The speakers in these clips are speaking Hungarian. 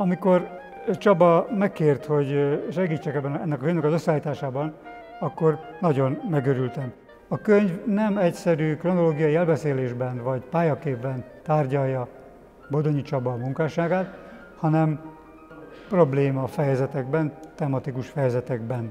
Amikor Csaba megkért, hogy segítsek ennek a könyvnek az összeállításában, akkor nagyon megörültem. A könyv nem egyszerű kronológiai elbeszélésben vagy pályaképben tárgyalja Bodonyi Csaba munkásságát, hanem probléma fejezetekben, tematikus fejezetekben.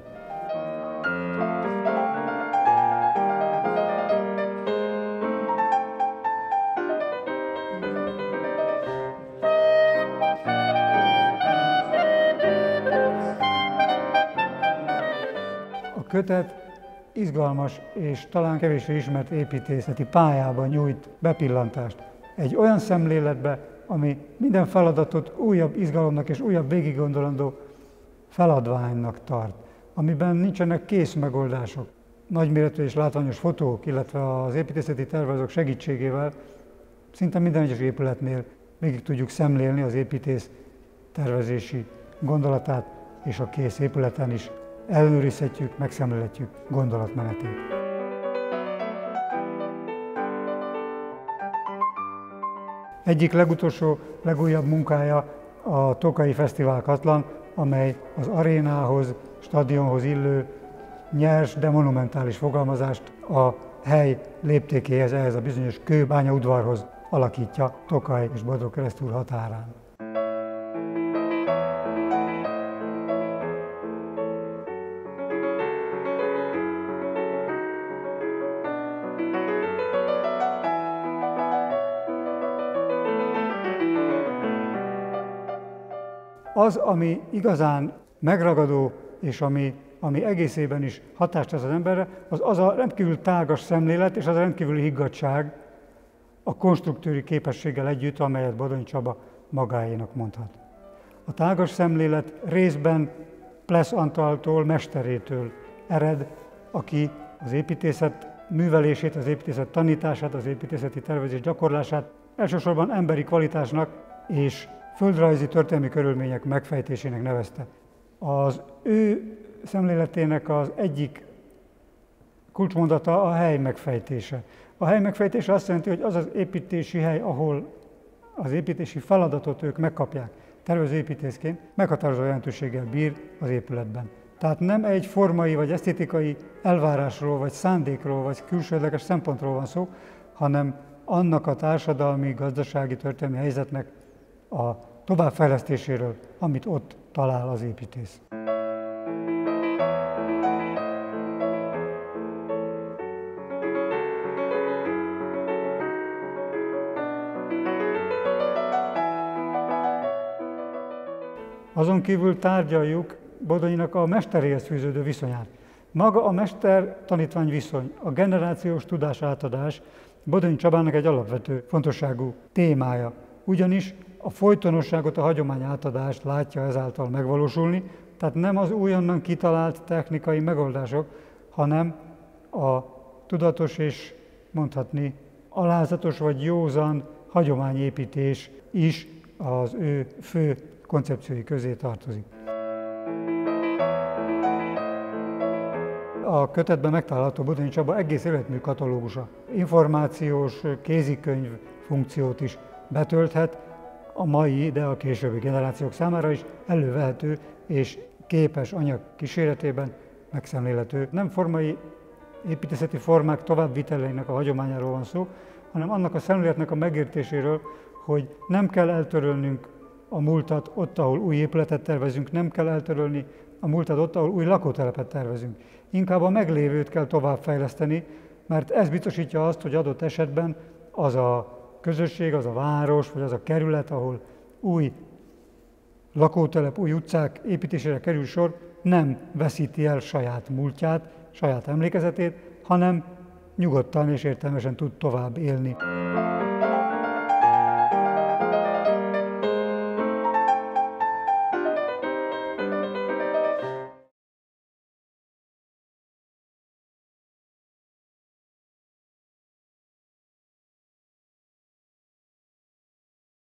A kötet izgalmas és talán kevésbé ismert építészeti pályában nyújt bepillantást. Egy olyan szemléletbe, ami minden feladatot újabb izgalomnak és újabb végiggondolandó feladványnak tart, amiben nincsenek kész megoldások. Nagyméretű és látványos fotók, illetve az építészeti tervezők segítségével szinte minden egyes épületnél végig tudjuk szemlélni az építész tervezési gondolatát, és a kész épületen is ellenőrizhetjük, megszemlélhetjük gondolatmenetét. Egyik legújabb munkája a Tokaji Fesztivál Katlan, amely az arénához, stadionhoz illő nyers, de monumentális fogalmazást a hely léptékéhez, ehhez a bizonyos kőbányaudvarhoz alakítja Tokaj és Bodrogkeresztúr határán. Az, ami igazán megragadó, és ami egészében is hatást tesz az emberre, az a rendkívül tágas szemlélet és az a rendkívüli higgadtság a konstruktőri képességgel együtt, amelyet Bodonyi Csaba magáénak mondhat. A tágas szemlélet részben Plesz Antaltól, mesterétől ered, aki az építészet művelését, az építészet tanítását, az építészeti tervezés gyakorlását elsősorban emberi kvalitásnak és földrajzi történelmi körülmények megfejtésének nevezte. Az ő szemléletének az egyik kulcsmondata a hely megfejtése. A hely megfejtése azt jelenti, hogy az az építési hely, ahol az építési feladatot ők megkapják tervezőépítészként, meghatározó jelentőséggel bír az épületben. Tehát nem egy formai vagy esztétikai elvárásról, vagy szándékról, vagy külsődleges szempontról van szó, hanem annak a társadalmi, gazdasági, történelmi helyzetnek a továbbfejlesztéséről, amit ott talál az építész. Azon kívül tárgyaljuk Bodonyinak a mesteréhez fűződő viszonyát. Maga a mester-tanítvány viszony, a generációs tudásátadás Bodonyi Csabának egy alapvető fontosságú témája. Ugyanis a folytonosságot, a hagyomány átadást látja ezáltal megvalósulni, tehát nem az újonnan kitalált technikai megoldások, hanem a tudatos és mondhatni alázatos vagy józan hagyományépítés is az ő fő koncepciói közé tartozik. A kötetben megtalálható Bodonyi Csaba egész életmű katalógusa. Információs kézikönyv funkciót is betölthet, a mai, de a későbbi generációk számára is elővehető és képes anyag kíséretében megszemlélhető. Nem formai építészeti formák továbbviteleinek a hagyományáról van szó, hanem annak a szemléletnek a megértéséről, hogy nem kell eltörölnünk a múltat ott, ahol új épületet tervezünk, nem kell eltörölni a múltat ott, ahol új lakótelepet tervezünk. Inkább a meglévőt kell továbbfejleszteni, mert ez biztosítja azt, hogy adott esetben az a közösség, az a város, vagy az a kerület, ahol új lakótelep, új utcák építésére kerül sor, nem veszíti el saját múltját, saját emlékezetét, hanem nyugodtan és értelmesen tud tovább élni.